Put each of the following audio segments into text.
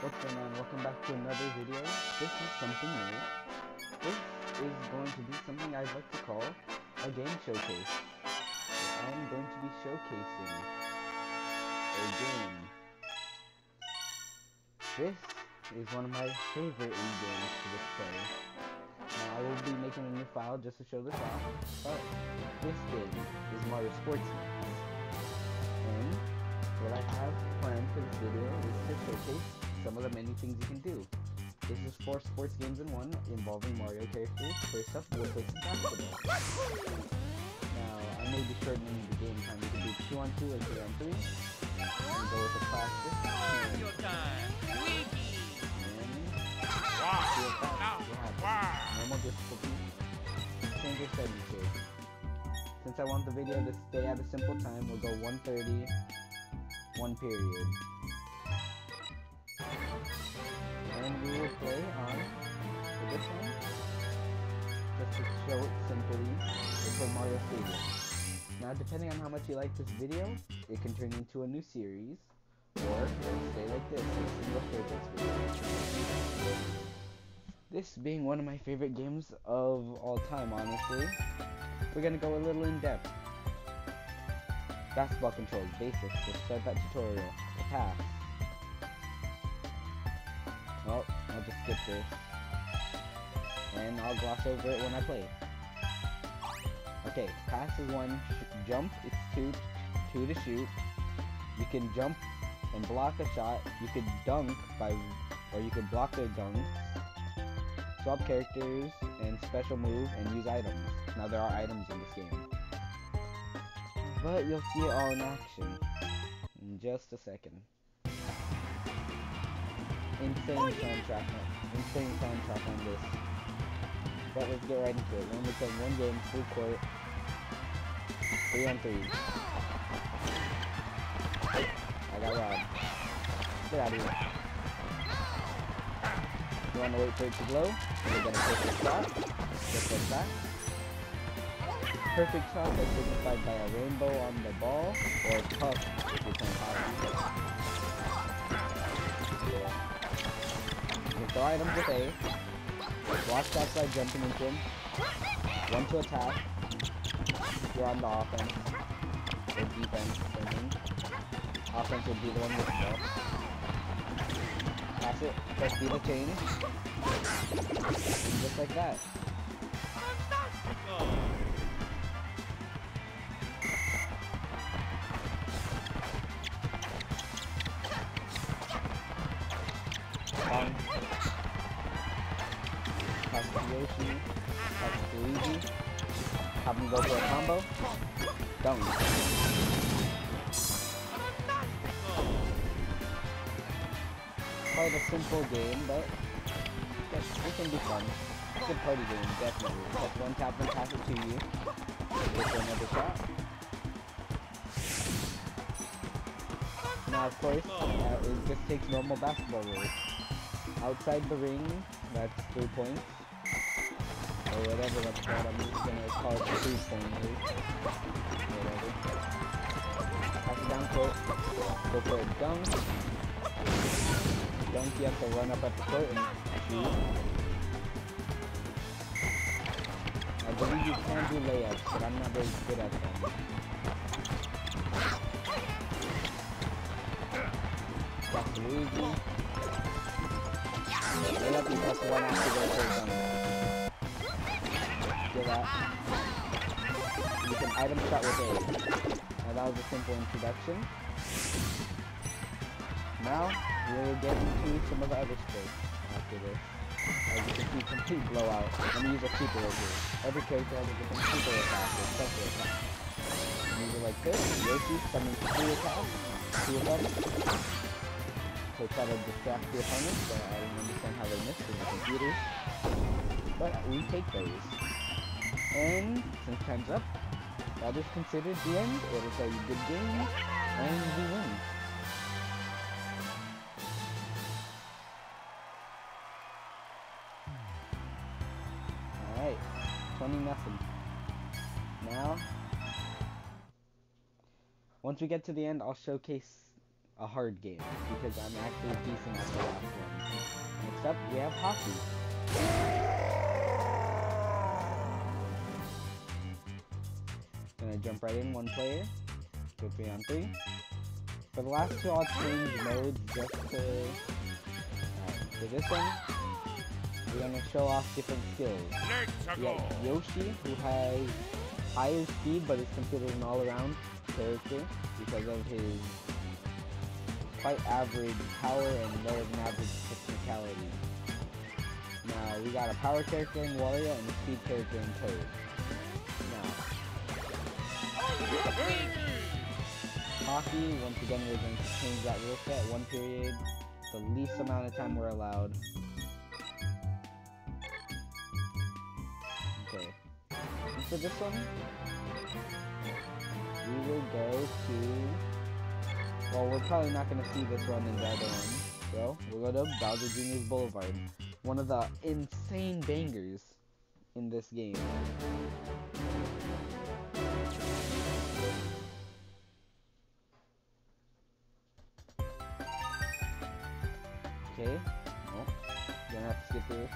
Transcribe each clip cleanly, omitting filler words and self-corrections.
What's going on? Welcome back to another video. This is something new. This is going to be something I'd like to call a game showcase. I'm going to be showcasing a game. This is one of my favorite indie games to display. Now I will be making a new file just to show this off, but this game is Mario Sports Mix. And what I have planned for this video is to showcase some of the many things you can do. This is 4 sports games in one involving Mario characters. First up, we'll play some basketball. Now, I may be shortening the game time. We can do 2 on 2 or 3 on 3. And go with a classic. Mario time! Luigi! Normal difficulty. Change your settings here. Since I want the video to stay at a simple time, we'll go 1:30, 1 period. And we will play on, for this one, just to show it simply, we'll play Mario Stadium. Now depending on how much you like this video, it can turn into a new series, or it'll stay like this, a single favorites video. This being one of my favorite games of all time, honestly, we're gonna go a little in depth. Basketball controls, basics, let's start that tutorial. Pass. Well, I'll just skip this. And I'll gloss over it when I play. Okay, pass is 1, jump it's 2, 2 to shoot. You can jump and block a shot. You could dunk or you could block their dunks. Swap characters and special move and use items. Now there are items in this game. But you'll see it all in action in just a second. Insane soundtrack on this. But let's get right into it. We're only playing one game, full court, 3 on 3. I got robbed. Get out of here. You want to wait for it to glow? We're gonna take a shot, just like that. Perfect shot that's signified by a rainbow on the ball, or puff if you're playing hockey. You can throw items with A. Block shots by jumping into them. 1 to attack. If you're on the offense. Or defense, I mean. Offense would be the one with the ball. Pass it, press B to change. Just like that. Pass it to Yoshi. Pass it to Luigi. Have him go for a combo. Dunk. Quite a simple game, but it can be fun. It's a party game, definitely. Just one tap and pass it to you. Wait for another shot. Now, of course, it just takes normal basketball rules. Outside the ring, that's 3 points. Or whatever that's called. I'm just gonna call it 3 points. Whatever. Pass it down court. Go for a dunk. Dunk, you have to run up at the court and shoot. I believe you can do layups, but I'm not very good at them. Back to Luigi. Layup, you press 1 after go for a dunk. Do that. You can item shot with A. Now that was a simple introduction. Now, we'll get into some of the other sports after this. As you can see, complete blowout. Let me use a super over here. Every character has a different super attack or special attack. Use it like this. Yoshi summons 3 attacks, 2 of them. So try to distract the opponent, but I don't understand how they miss with the computers. But we take those. And since time's up, that is considered the end. It'll tell you good game, and we win. Alright, 20-0. Now, once we get to the end, I'll showcase a hard game because I'm actually decent at the last one. Next up, we have hockey. Gonna jump right in, one player. Go 3-on-3. For the last two, I'll change modes just to... Alright, for this one, we're gonna show off different skills. We got Yoshi, who has higher speed, but is considered an all-around character because of his quite average power and lower than average technicality. Now, we got a power character in Wario and a speed character in Toad. Hockey, once again we're going to change that rule set, 1 period, the least amount of time we're allowed. Okay, and for this one, we will go to, well, we're probably not going to see this one in the other one, so we'll go to Bowser Jr.'s Boulevard, one of the insane bangers in this game. Okay, no, gonna have to skip this.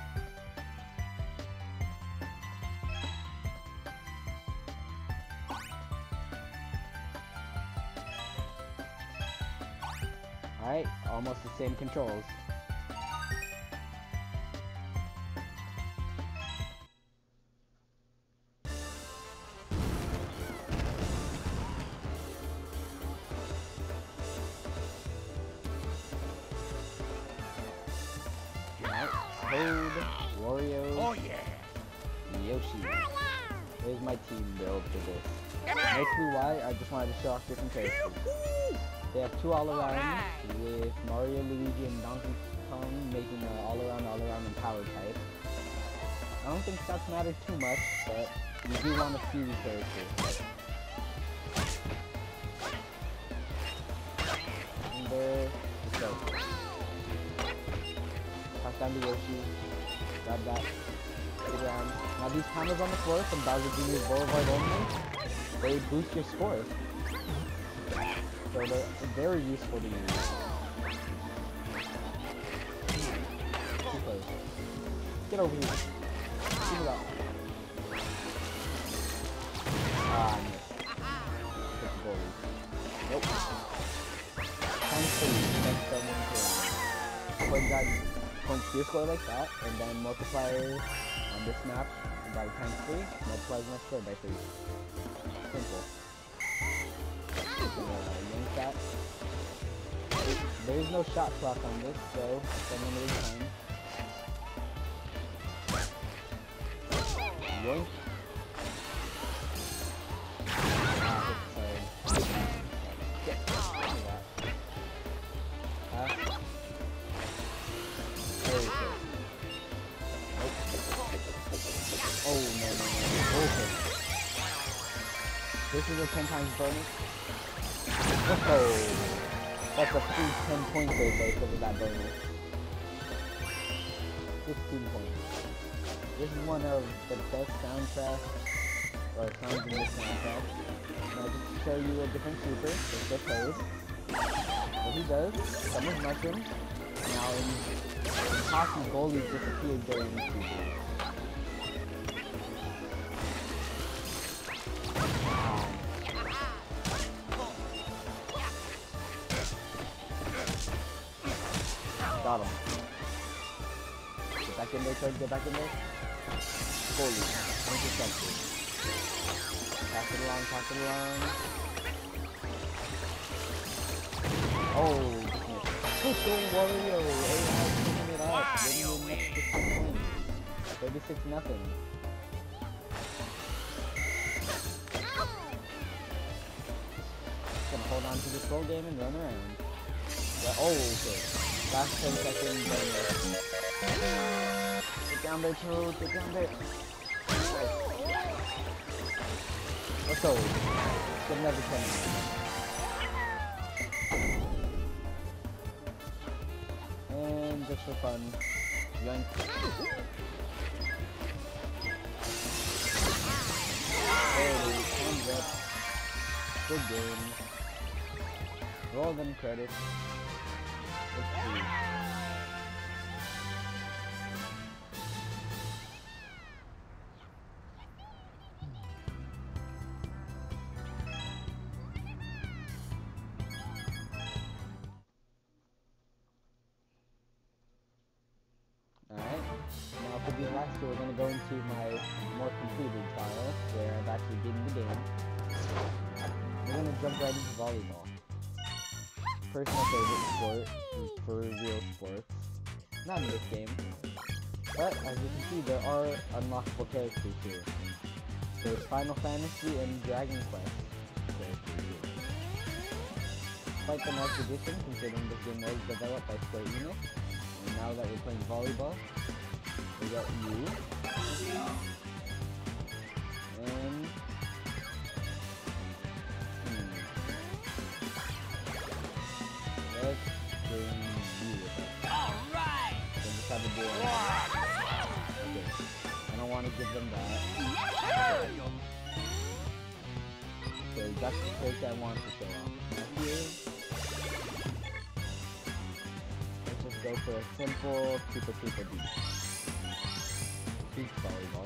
Alright, almost the same controls. Toad, Wario, Oh yeah! Yoshi. There's my team build for this. No clue why, I just wanted to show off different characters. They have 2 all-around with Mario, Luigi, and Donkey Kong making an all-around, and power type. I don't think stats matter too much, but you do want a few characters. And there, let's go. Pass down to Yoshi. Grab that. Get around. Now these counters on the floor from Bowser Jr.'s Boulevard only, they boost your score. So they're very useful to use. Too close. Get over here. Keep it up. Ah, I missed. Get the goalie. Nope. Times 3. Next time, point that points your score like that, and then multiplier on this map by times 3, multiplies my score by 3. Simple. Yank that. There is no shot clock on this, so it's unlimited time. Yoink. Oh no. Okay. This is a 10 times bonus. Oh, that's a free 10 points right there because of that bonus. 15 points. This is one of the best soundtracks, or sounds in this soundtrack. Now just to show you a different super, there's the Toad. What he does, summons mushrooms. Now in hockey, goalies disappear during the super. Got him. Get back in there, Toad, get back in there. Goalie, intercepted. Pass it along, pass it along. Oh, push Wario! AI picking it up, getting you next 15 points. 36 nothing. Gonna hold on to this whole game and run around. Yeah, oh, okay. Last 10 seconds bonus. Get down there, Toad, get down there. Let's go. Get another 10. And just for fun, yoink. Hey, thumbs up. Good game. Roll them credits. Let's see. Alright, now for the last two, we're going to go into my more completed trial, where I've actually beaten the game. We're going to jump right into volleyball. Personal favorite sport for real sports. Not in this game. But, as you can see, there are unlockable characters here. There's Final Fantasy and Dragon Quest characters here. Quite the nice addition, considering this game was developed by Square Enix. And now that we're playing volleyball, we got you. And... let's bring you with us. Alright! Then just have to do it. Okay. I don't want to give them that. Okay, that's the character I want to show off. Now here, let's just go for a simple Super beat. Beach volleyball.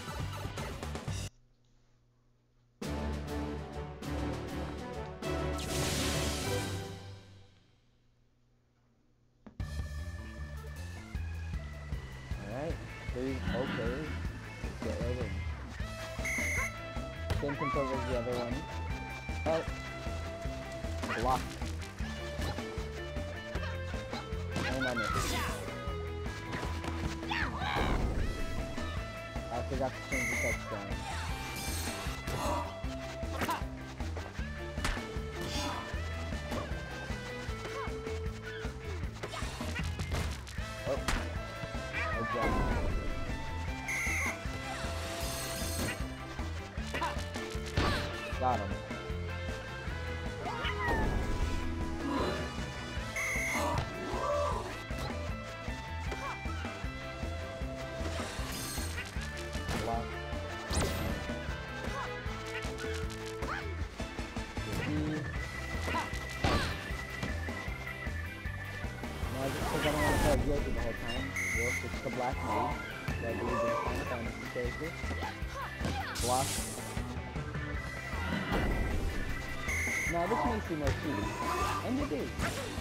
Alright, okay, get right in. Same control as the other one, but block. And I missed. I forgot to change the touchdown. Oh. Okay. Got him. Block. Now, just because I don't want to play Yoshi the whole time, we'll switch to Black Mage. That will be the Final Fantasy character. Block. Now, this may seem like cheating, and it is.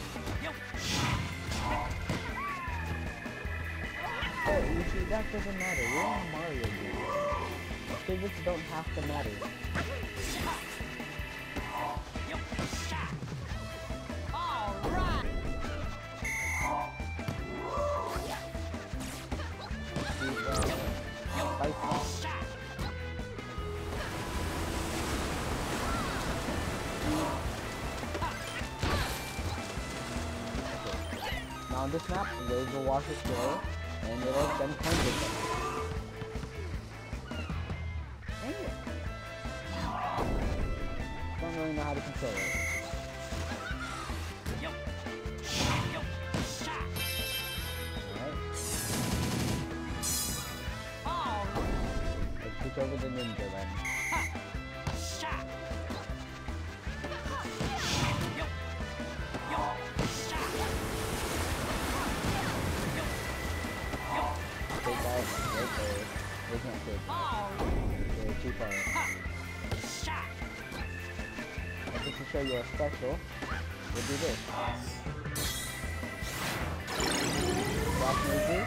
But you see, that doesn't matter. We're on a Mario game. Physics don't have to matter. Now on this map, waves will wash ashore, and it'll send tons of them. Dang it! Don't really know how to control it. Alright. Let's switch over to Ninja then. We can't take it. They're too far. I think to show you a special, we'll do this. Block Major,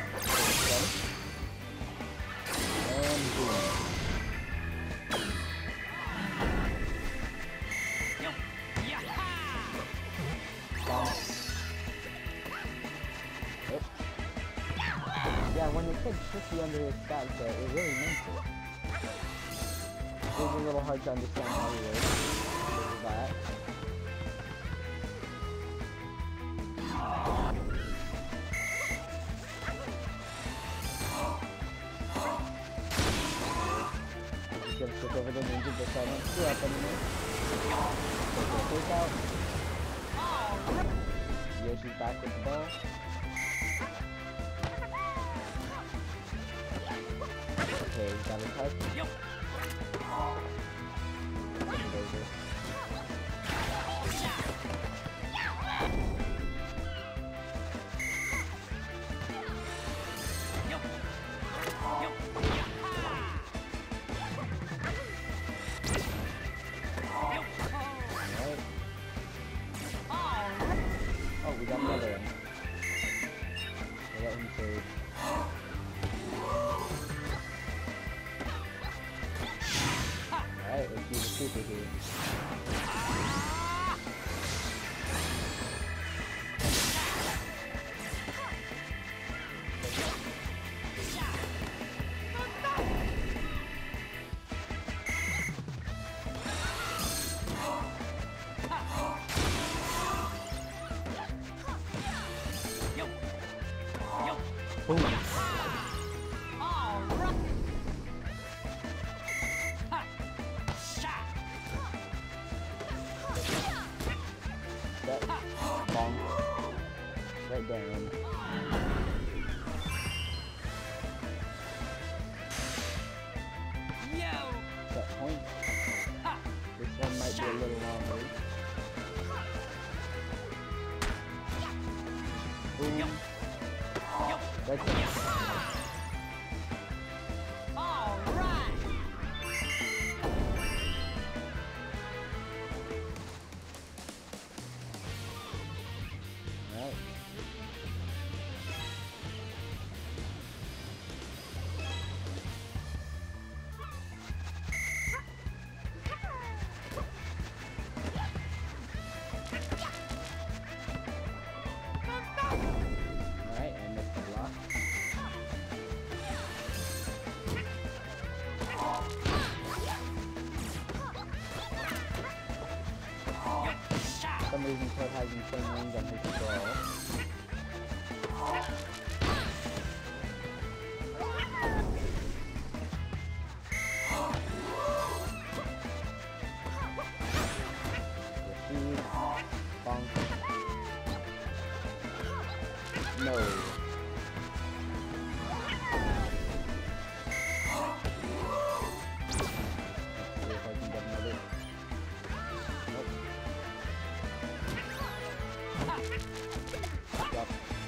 and boom. Yeah, when it said tricky under his stats, it really meant it. It was a little hard to understand how he works because of that. I'm just gonna switch over to Ninja just so I don't screw up anymore. Take out. Yoshi's back with the ball. Okay, we got a touch. Boom. That bonk. Right down. That point. This one might be a little longer. Boom. That's it. Alright. Alright, I missed the block. For some reason, Toad has insane range on his control. Receive. Bonk. No. Let's see if I can get another. Nope. Yep.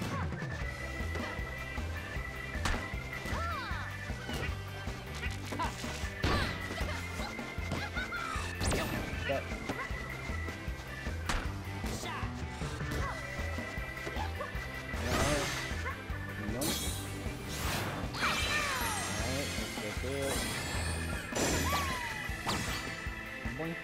Set. Alright. Nope. Alright, let's go through it. Boink.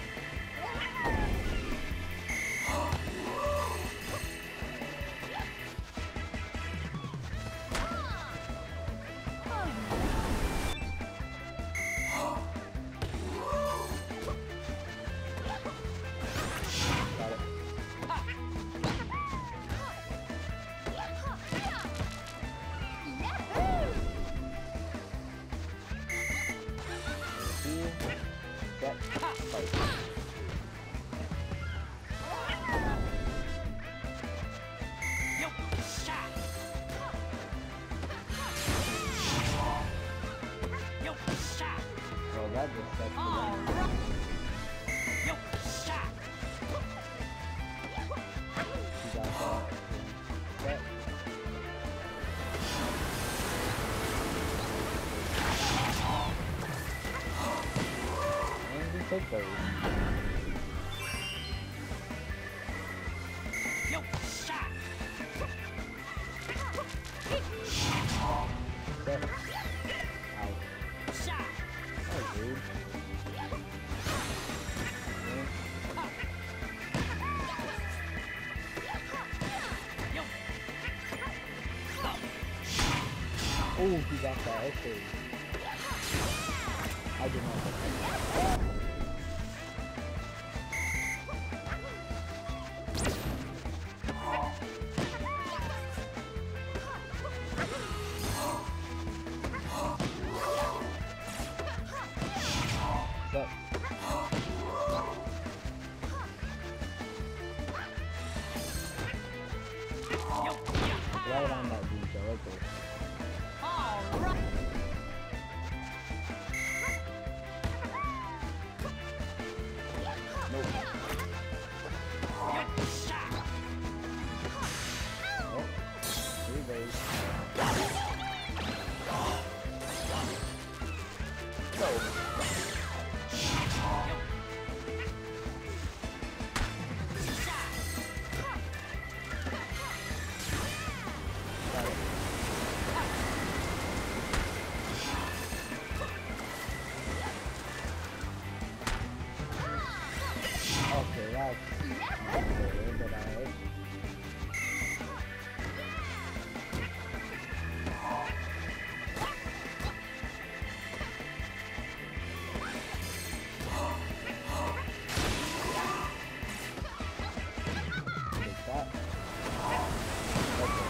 Got it. Receive. Set. Fight. Well, that just sets the gun. You got that. Set. And we take those. Set. Out. Oh, dude. Oh, he got that. Okay. I did not get that. Set. Right on that detail, right there. Nope. Oh, three days. Go. Okay, that's okay, but alright. Take that. Okay.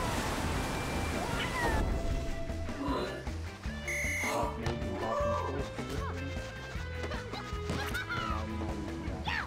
That's maybe back in first position. And I'm not using that.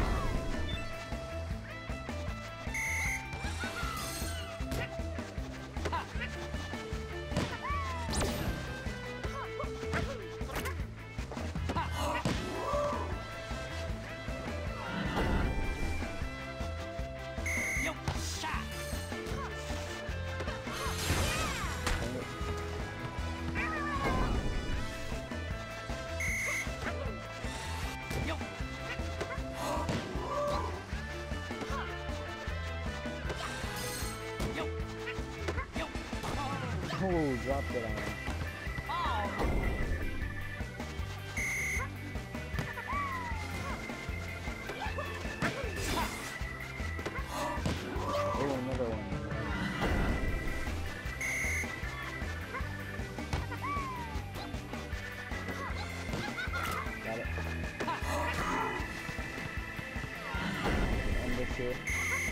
Oh, dropped it on him. Oh, another one. Got it. End this here.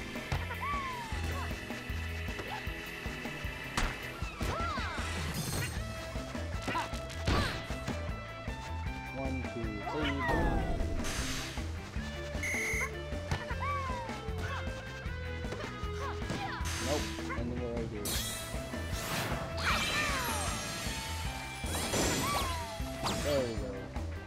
One, two, three, boom. Nope, ending it right here. There we go.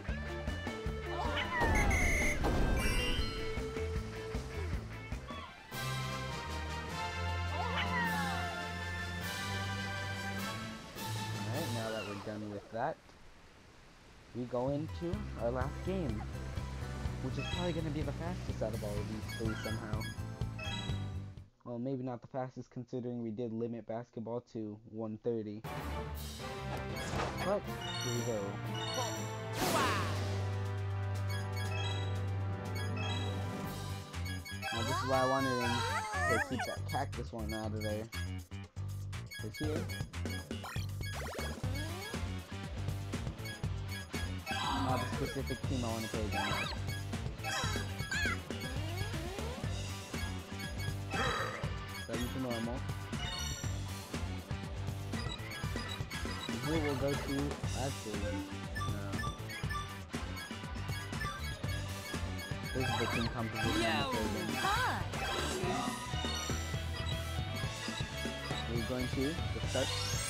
Alright, now that we're done with that, we go into our last game, which is probably going to be the fastest out of all of these three somehow. Well, maybe not the fastest considering we did limit basketball to 130. But, here we go. Now this is why I wanted him to keep that cactus one out of there. Cause here, not the specific team I want to play against. Ready to normal. And here we'll go to, actually, no. This is the team composition I'm play against. We're going to the start.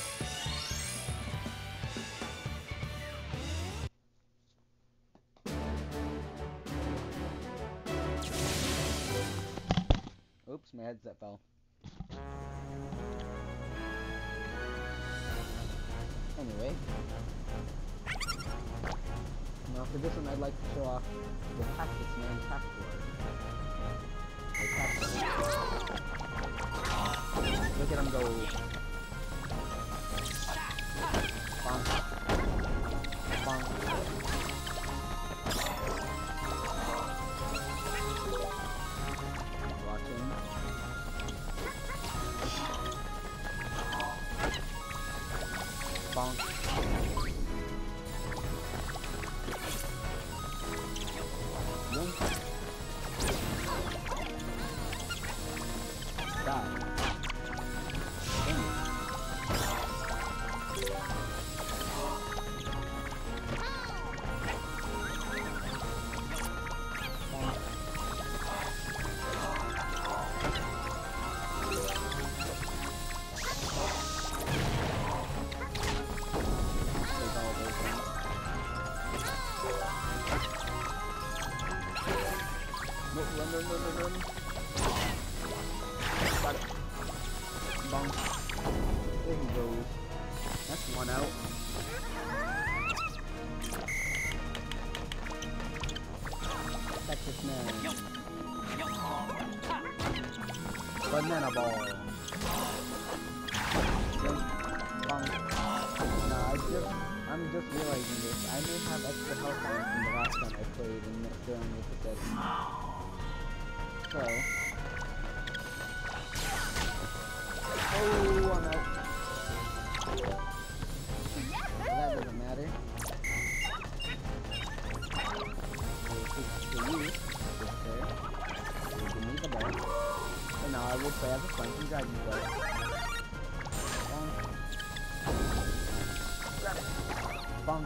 Oops, my headset fell. Anyway. Now for this one I'd like to show off the Cactus Man Tactical. Look at him go. Bonk. Bonk. Watch him. Bonk. Yoink. Die. Run. Got it. Bonk. There he goes. That's one out. Cactus Man. Banana ball. Bonk. Nah, I'm just realizing this. I may have extra health on from the last time I played and messed around with the settings. So. Oh, I'm out. Well, that doesn't matter. We'll switch to you, sister. You give me the ball. And now I will play as a Flanking Dragon Ball. Bonk.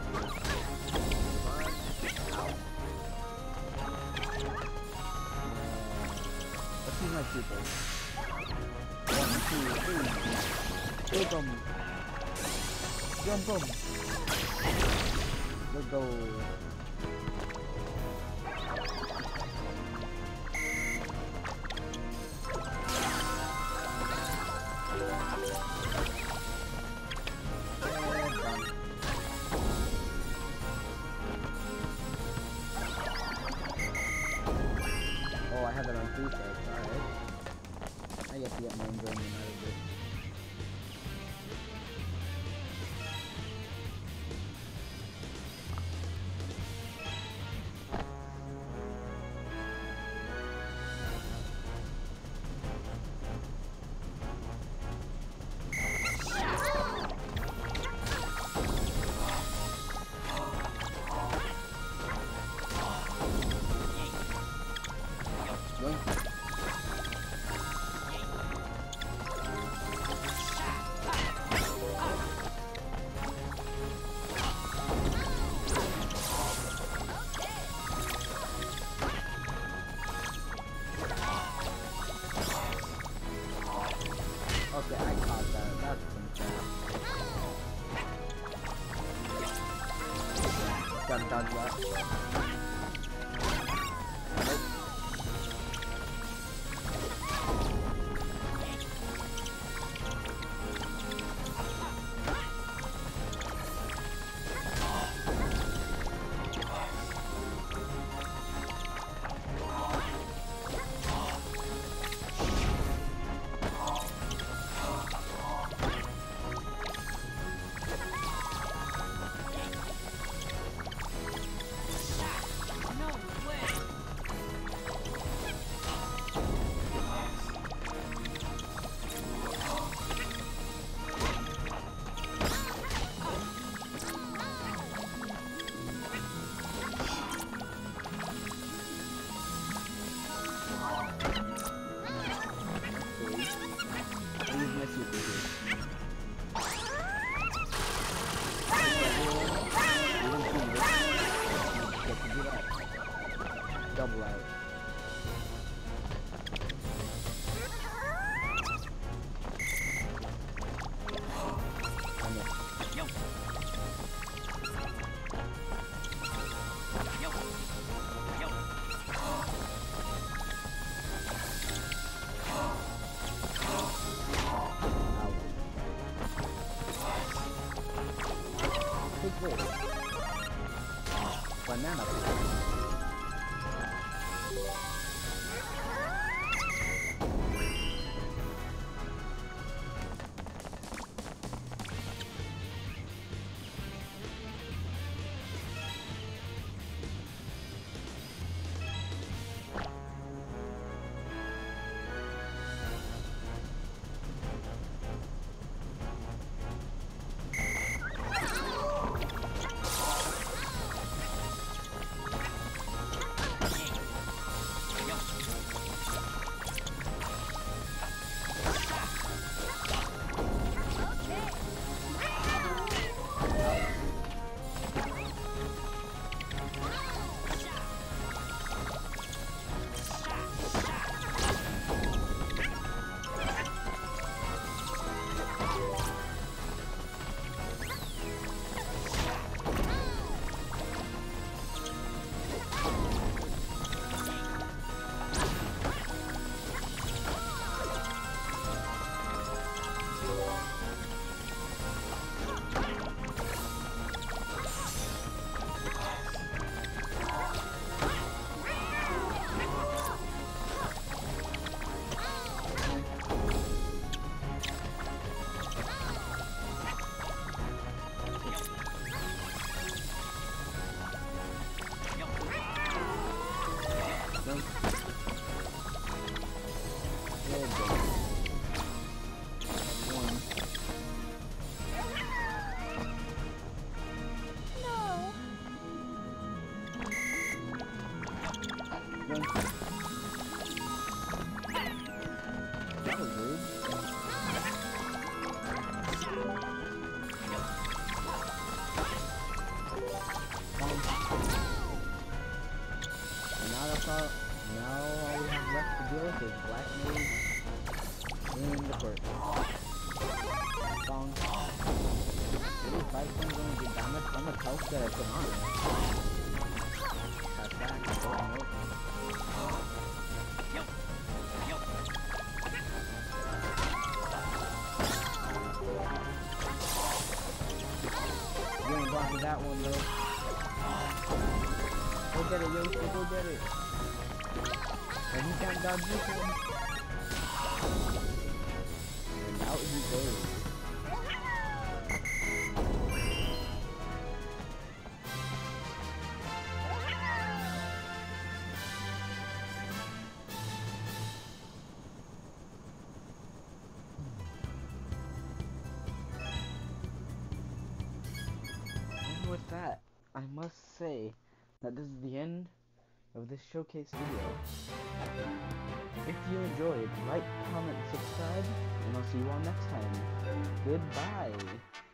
Let's use my super. 1, 2, 3. Jump 'em. Jump 'em. Let's go. Oh, I have it on 3 stars. Alright. I get to get my enjoyment out of this. Okay, I caught that. That's some crap. Gotta dodge that. Nope. Double out. I missed. Yo. Yo. Yo. Take this. Banana. That was rude. And now that's all. Now all we have left to deal with is Black Mage in the court. Song. Really, 5 times only did damage. How much health did I put on? That's that. That's all I know. You ain't blocking that one though. Go get it, Yoshi, go get it. And he can't dodge this one. And out he goes. And with that, I must say that this is the end of this showcase video. If you enjoyed, like, comment, subscribe, and I'll see you all next time. Goodbye.